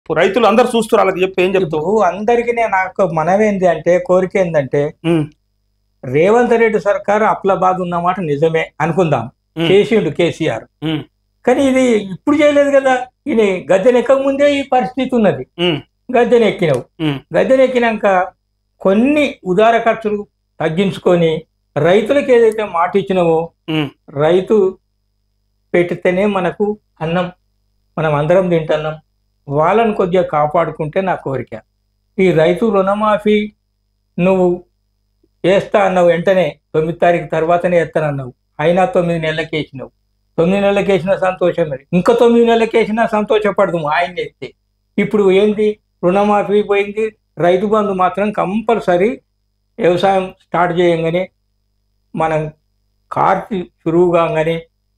రైతులు అందరు చూస్తారు, వాళ్ళకి చెప్పి ఏం చెప్తావు? అందరికి నాకు మనమేంది అంటే కోరిక ఏంటంటే రేవంత్ రెడ్డి సర్కారు అప్లబాద్ ఉన్నమాట నిజమే అనుకుందాం, చేసిండు కేసీఆర్. కానీ ఇది ఇప్పుడు చేయలేదు కదా, ఈయన గద్దెనెక్కక ముందే ఈ పరిస్థితి ఉన్నది. గద్దెనెక్కినావు, గద్దెనెక్కినాక కొన్ని ఉదార ఖర్చులు తగ్గించుకొని రైతులకు ఏదైతే మాట ఇచ్చినావో, రైతు పెట్టితేనే మనకు అన్నం, మనం అందరం తింటున్నాం, వాళ్ళని కొద్దిగా కాపాడుకుంటే నా కోరిక. ఈ రైతు రుణమాఫీ నువ్వు వేస్తా అన్నావు, వెంటనే 9 తారీఖు తర్వాతనే వేస్తానన్నావు, అయినా 9 నెలలకి వేసినావు. 9 నెలలకి వేసినా సంతోషం, మరి ఇంకా 9 నెలలకి వేసినా సంతోషపడదు ఆయన వేస్తే. ఇప్పుడు ఏంది, రుణమాఫీ పోయింది, రైతు బంధు మాత్రం కంపల్సరీ వ్యవసాయం స్టార్ట్ చేయంగానే మనం కార్తీ చురువు కాగానే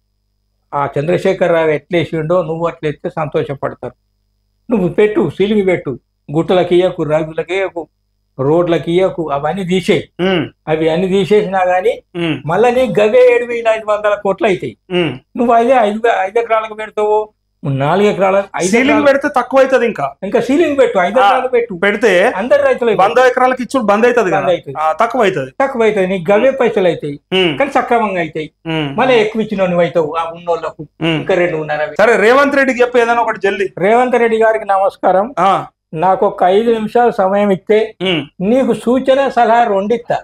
ఆ చంద్రశేఖరరావు ఎట్లేసిండో నువ్వు అట్లేస్తే సంతోషపడతారు. నువ్వు పెట్టు, సీలింగ్ పెట్టు, గుట్టలకి ఇయ్యకు, రగులకి ఇయ్యకు, రోడ్లకి ఇయ్యకు, అవన్నీ తీసేయి. అవి అన్ని తీసేసినా గానీ మళ్ళీ నీకు గవే 7,500 కోట్లు అవుతాయి. నువ్వు 5 ఎకరాలకు పెడతావు, 4 ఎకరాల సీలింగ్ పెడితే తక్కువ అవుతుంది. ఇంకా సీలింగ్ పెట్టు, 5 ఎకరాలు పెట్టు, పెడితే అందరు రైతులు 100 ఎకరాలకు ఇచ్చుడు బంద్ అవుతుంది, తక్కువ అవుతుంది. నీకు గవే పైసలు అవుతాయి, కానీ సక్రమంగా అవుతాయి. మళ్ళీ ఎక్కువ ఇచ్చిన నువ్వు అవుతావు ఆ ఉన్నోళ్ళకు, ఇంకా 2.5. సరే, రేవంత్ రెడ్డికి చెప్పి ఏదైనా ఒకటి జల్దీ. రేవంత్ రెడ్డి గారికి నమస్కారం. నాకు ఒక 5 నిమిషాలు సమయం ఇస్తే నీకు సూచన సలహా 2 ఇస్తా.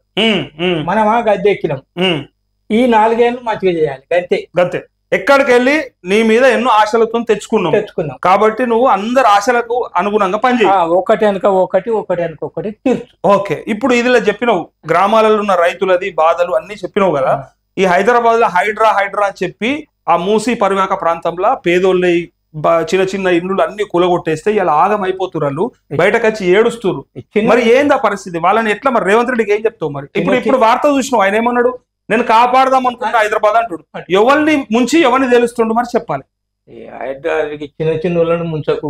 మనమా గద్దె ఎక్కినాం, ఈ 4 ఏళ్ళు మంచిగా చేయాలి, గంతే. ఎక్కడికి వెళ్ళి నీ మీద ఎన్నో ఆశలతో తెచ్చుకున్నాం కాబట్టి నువ్వు అందరు ఆశలకు అనుగుణంగా పనిచేయి. ఒకటి వెనక ఒకటి తీర్చు. ఓకే, ఇప్పుడు ఇదిలా చెప్పినావు, గ్రామాలలో ఉన్న రైతులది బాధలు అన్ని చెప్పినావు కదా. ఈ హైదరాబాద్ లో హైడ్రా అని చెప్పి ఆ మూసీ పరివాహక ప్రాంతంలో పేదోళ్ళ చిన్న చిన్న ఇల్లు అన్ని కూలగొట్టేస్తే ఇలా ఆగం అయిపోతున్నారు, వాళ్ళు బయటకు వచ్చి ఏడుస్తున్నారు. మరి ఏందా పరిస్థితి, వాళ్ళని ఎట్లా? మరి రేవంత్ రెడ్డికి ఏం చెప్తావు? మరి ఇప్పుడు వార్త చూసినావు, ఆయన ఏమన్నాడు, నేను కాపాడదాం అనుకుంటా హైదరాబాద్ అంటుడు. ఎవరిని ముంచి ఎవరిని తెలుస్తుండు, మరి చెప్పాలి. చిన్న చిన్న వాళ్ళని ముంచకు,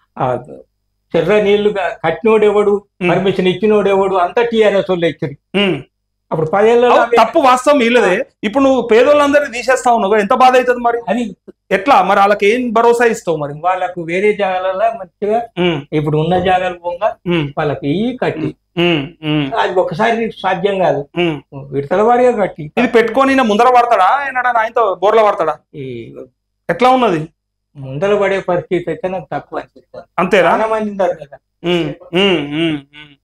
చెర్ర నీళ్లు కట్టినోడు ఎవడు, పర్మిషన్ ఇచ్చినోడు ఎవడు, అంతా టీఆర్ఎస్ వాళ్ళు ఇచ్చారు. అప్పుడు 10 ఏళ్ళ తప్పు వాస్తవం ఇల్లదే. ఇప్పుడు నువ్వు పేదోళ్ళందరినీ తీసేస్తా ఉన్నావు, ఎంత బాధ అవుతుంది మరి? అది ఎట్లా మరి వాళ్ళకి ఏం భరోసా ఇస్తావు? మరి వాళ్ళకు వేరే జాగాలలో మంచిగా ఇప్పుడు ఉన్న జాగాలు పోగా వాళ్ళకి కట్టి, అది ఒకసారి సాధ్యం కాదు, విడతల వారిగా కట్టి ఇది పెట్టుకొని ముందర పడతాడా, ఆయనతో బోర్ల పడతాడా, ఎట్లా ఉన్నది? ముందర పడే పరిస్థితి అయితే నాకు తక్కువ అనిపిస్తుంది. అంతేనా? చాలా మంది ఉన్నారు కదా.